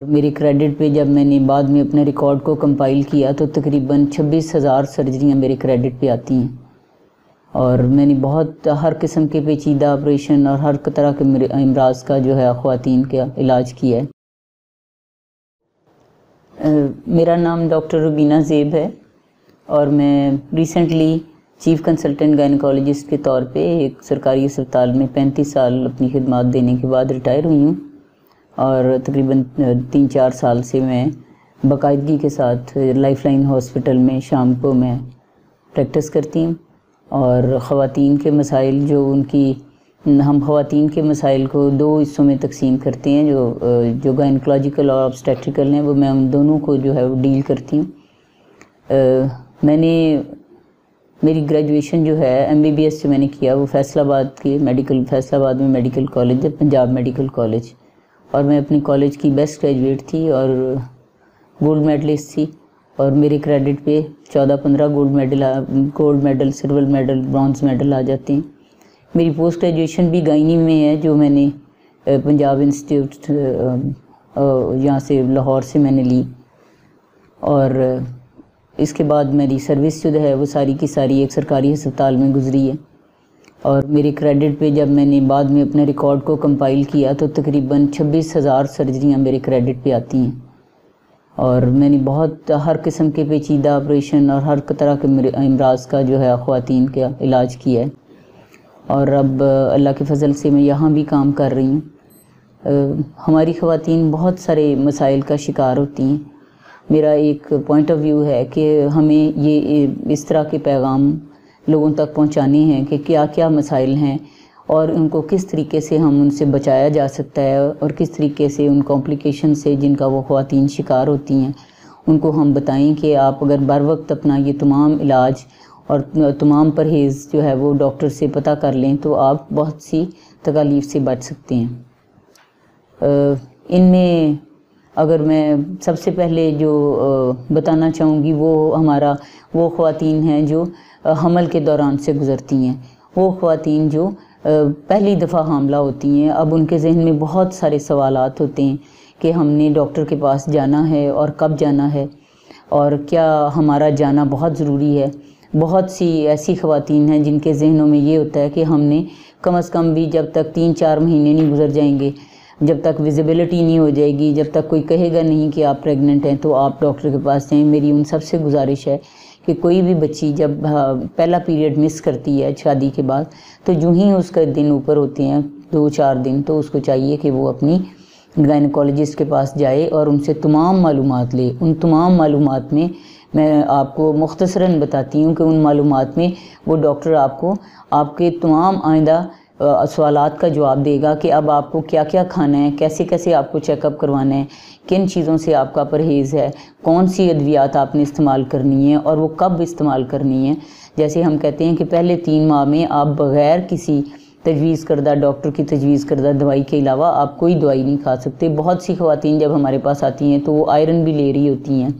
मेरे क्रेडिट पे जब मैंने बाद में अपने रिकॉर्ड को कंपाइल किया तो तकरीबन 26,000 सर्जरियाँ मेरे क्रेडिट पे आती हैं और मैंने बहुत हर किस्म के पेचीदा ऑपरेशन और हर तरह के अमराज का जो है ख़वातीन का इलाज किया है। मेरा नाम डॉक्टर रुबीना ज़ेब है और मैं रिसेंटली चीफ़ कंसल्टेंट गायनेकोलॉजिस्ट के तौर पे एक सरकारी अस्पताल में 35 साल अपनी खिदमत देने के बाद रिटायर हुई हूँ और तकरीबन 3-4 साल से मैं बाकायदगी के साथ लाइफलाइन हॉस्पिटल में शाम को मैं प्रैक्टिस करती हूँ और ख़वातीन के मसाइल हम ख़वातीन के मसाइल को 2 हिस्सों में तकसीम करते हैं, जो गायनेकोलॉजिकल और ऑब्स्टेट्रिकल हैं, वो मैं उन दोनों को जो है वो डील करती हूँ। मेरी ग्रेजुएशन जो है MBBS जो मैंने किया वो फैसलाबाद में मेडिकल कॉलेज है, पंजाब मेडिकल कॉलेज, और मैं अपनी कॉलेज की बेस्ट ग्रेजुएट थी और गोल्ड मेडलिस्ट थी और मेरे क्रेडिट पे 14-15 gold medal, silver medal, bronze medal आ जाते हैं। मेरी पोस्ट ग्रेजुएशन भी गायनी में है जो मैंने पंजाब इंस्टीट्यूट यहाँ से लाहौर से मैंने ली और इसके बाद मेरी सर्विस जो है वो सारी की सारी एक सरकारी अस्पताल में गुजरी है और मेरे क्रेडिट पे जब मैंने बाद में अपने रिकॉर्ड को कंपाइल किया तो तकरीबन 26,000 सर्जरियाँ मेरे क्रेडिट पे आती हैं और मैंने बहुत हर किस्म के पेचीदा ऑपरेशन और हर तरह के अमराज का जो है ख़वातीन का इलाज किया है और अब अल्लाह के फ़ज़ल से मैं यहाँ भी काम कर रही हूँ। हमारी ख़वातीन बहुत सारे मसाइल का शिकार होती हैं। मेरा एक पॉइंट ऑफ व्यू है कि हमें ये इस तरह के पैगाम लोगों तक पहुंचाने हैं कि क्या क्या मसाइल हैं और उनको किस तरीके से हम उनसे बचाया जा सकता है और किस तरीके से उन कॉम्प्लिकेशन से जिनका वो ख़वातीन शिकार होती हैं उनको हम बताएं कि आप अगर बर वक्त अपना ये तमाम इलाज और तमाम परहेज़ जो है वो डॉक्टर से पता कर लें तो आप बहुत सी तकालीफ से बच सकते हैं। इनमें अगर मैं सबसे पहले जो बताना चाहूँगी वो ख़वातीन हैं जो हमल के दौरान से गुज़रती हैं, वो ख़वातीन जो पहली दफ़ा हामला होती हैं। अब उनके जहन में बहुत सारे सवालात होते हैं कि हमने डॉक्टर के पास जाना है और कब जाना है और क्या हमारा जाना बहुत ज़रूरी है। बहुत सी ऐसी ख़वातीन हैं जिनके जहनों में ये होता है कि हमने कम से कम भी जब तक 3-4 महीने नहीं गुजर जाएंगे, जब तक विजिबिलिटी नहीं हो जाएगी, जब तक कोई कहेगा नहीं कि आप प्रेग्नेंट हैं तो आप डॉक्टर के पास जाएं। मेरी उन सबसे गुजारिश है कि कोई भी बच्ची जब पहला पीरियड मिस करती है शादी के बाद तो यूँ ही उसका दिन ऊपर होते हैं 2-4 दिन, तो उसको चाहिए कि वो अपनी गायनेकोलॉजिस्ट के पास जाए और उनसे तमाम मालूमात ले। उन तमाम मालूमात में मैं आपको मुख्तसरन बताती हूँ कि उन मालूमात में वो डॉक्टर आपको आपके तमाम आइंदा सवालात का जवाब देगा कि अब आपको क्या क्या खाना है, कैसे कैसे आपको चेकअप करवाना है, किन चीज़ों से आपका परहेज़ है, कौन सी अद्वियात आपने इस्तेमाल करनी है और वो कब इस्तेमाल करनी है। जैसे हम कहते हैं कि पहले 3 माह में आप बग़ैर किसी तजवीज़ करदा डॉक्टर की तजवीज़ करदा दवाई के अलावा आप कोई दवाई नहीं खा सकते। बहुत सी ख़वातीन जब हमारे पास आती हैं तो वो आयरन भी ले रही होती हैं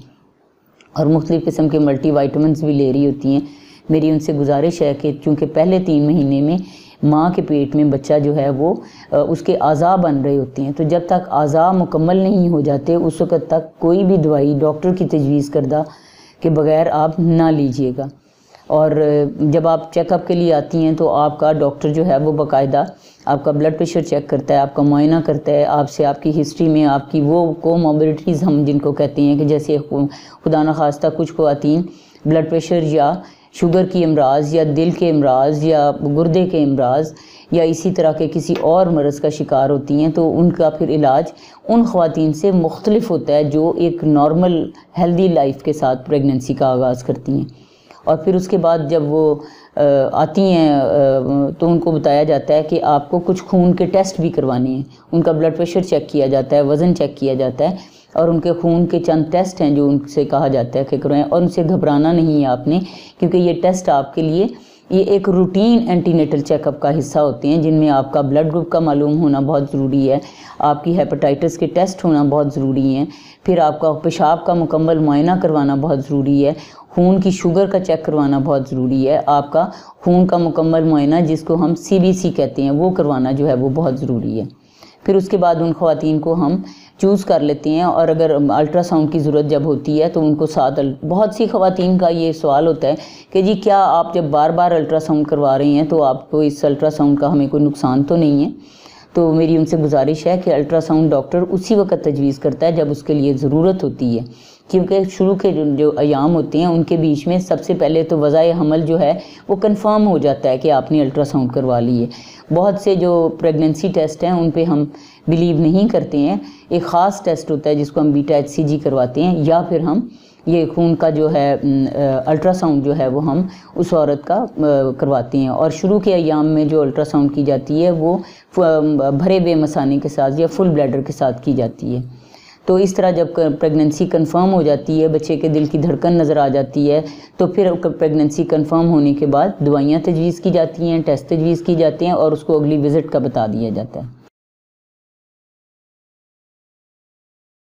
और मुख्तलिफ़ किस्म के मल्टीविटामिन्स भी ले रही होती हैं। मेरी उनसे गुजारिश है कि चूँकि पहले 3 महीने में माँ के पेट में बच्चा जो है वो उसके आज़ा बन रहे होते हैं, तो जब तक आज़ा मुकम्मल नहीं हो जाते उस वक़्त तक कोई भी दवाई डॉक्टर की तजवीज़ करदा के बग़ैर आप ना लीजिएगा। और जब आप चेकअप के लिए आती हैं तो आपका डॉक्टर जो है वो बाकायदा आपका ब्लड प्रेशर चेक करता है, आपका मुआयना करता है, आपसे आपकी हिस्ट्री में आपकी वो कोमॉर्बिडिटीज़ हम जिनको कहते हैं कि जैसे खुदा न खास्ता कुछ ख़वातीन ब्लड प्रेशर या शुगर की अमराज या दिल के अमराज या गुर्दे के अमराज या इसी तरह के किसी और मर्ज़ का शिकार होती हैं, तो उनका फिर इलाज उन ख़वातीन से मुख्तलिफ होता है जो एक नॉर्मल हेल्दी लाइफ के साथ प्रेगनेंसी का आगाज़ करती हैं। और फिर उसके बाद जब वो आती हैं तो उनको बताया जाता है कि आपको कुछ खून के टेस्ट भी करवाने हैं। उनका ब्लड प्रेशर चेक किया जाता है, वज़न चेक किया जाता है और उनके खून के चंद टेस्ट हैं जो उनसे कहा जाता है कि करवाएं। और उनसे घबराना नहीं है आपने, क्योंकि ये टेस्ट आपके लिए ये एक रूटीन एंटीनेटल चेकअप का हिस्सा होते हैं जिनमें आपका ब्लड ग्रुप का मालूम होना बहुत ज़रूरी है, आपकी हेपेटाइटिस के टेस्ट होना बहुत ज़रूरी हैं, फिर आपका पेशाब का मुकम्मल मुआयना करवाना बहुत ज़रूरी है, खून की शुगर का चेक करवाना बहुत ज़रूरी है, आपका खून का मुकम्मल मुआयना जिसको हम CBC कहते हैं वो करवाना जो है वो बहुत ज़रूरी है। फिर उसके बाद उन ख़वातीन को हम चूज़ कर लेते हैं, और अगर अल्ट्रासाउंड की ज़रूरत जब होती है तो उनको साथ बहुत सी ख़वातीन का ये सवाल होता है कि जी क्या आप जब बार बार अल्ट्रासाउंड करवा रहे हैं तो आपको इस अल्ट्रासाउंड का हमें कोई नुकसान तो नहीं है। तो मेरी उनसे गुजारिश है कि अल्ट्रासाउंड डॉक्टर उसी वक्त तजवीज़ करता है जब उसके लिए ज़रूरत होती है, क्योंकि शुरू के जो अयाम होते हैं उनके बीच में सबसे पहले तो वज़ाए हमल जो है वो कंफर्म हो जाता है कि आपने अल्ट्रासाउंड करवा ली है। बहुत से जो प्रेगनेंसी टेस्ट हैं उन पे हम बिलीव नहीं करते हैं। एक ख़ास टेस्ट होता है जिसको हम बीटा HCG करवाते हैं, या फिर हम ये खून का जो है अल्ट्रासाउंड जो है वो हम उस औरत का करवाते हैं। और शुरू के अयाम में जो अल्ट्रासाउंड की जाती है वो भरे हुए मसाने के साथ या फुल ब्लैडर के साथ की जाती है। तो इस तरह जब प्रेगनेंसी कंफर्म हो जाती है, बच्चे के दिल की धड़कन नज़र आ जाती है, तो फिर प्रेगनेंसी कंफर्म होने के बाद दवाइयाँ तजवीज़ की जाती हैं, टेस्ट तजवीज़ की जाते हैं और उसको अगली विज़िट का बता दिया जाता है।